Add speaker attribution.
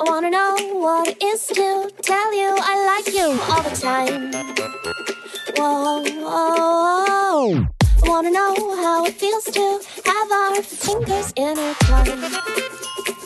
Speaker 1: I wanna know what it is to tell you I like you all the time. Whoa, whoa, whoa. I wanna know how it feels to have our fingers intertwined.